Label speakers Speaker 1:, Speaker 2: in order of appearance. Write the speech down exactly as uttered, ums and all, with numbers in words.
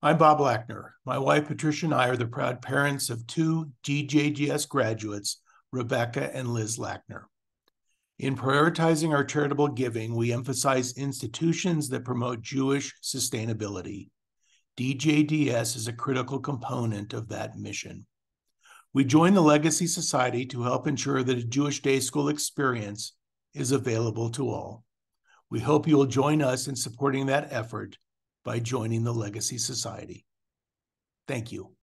Speaker 1: I'm Bob Lackner. My wife, Patricia, and I are the proud parents of two D J D S graduates, Rebecca and Liz Lackner. In prioritizing our charitable giving, we emphasize institutions that promote Jewish sustainability. D J D S is a critical component of that mission. We joined the Legacy Society to help ensure that a Jewish day school experience is available to all. We hope you will join us in supporting that effort by joining the Legacy Society. Thank you.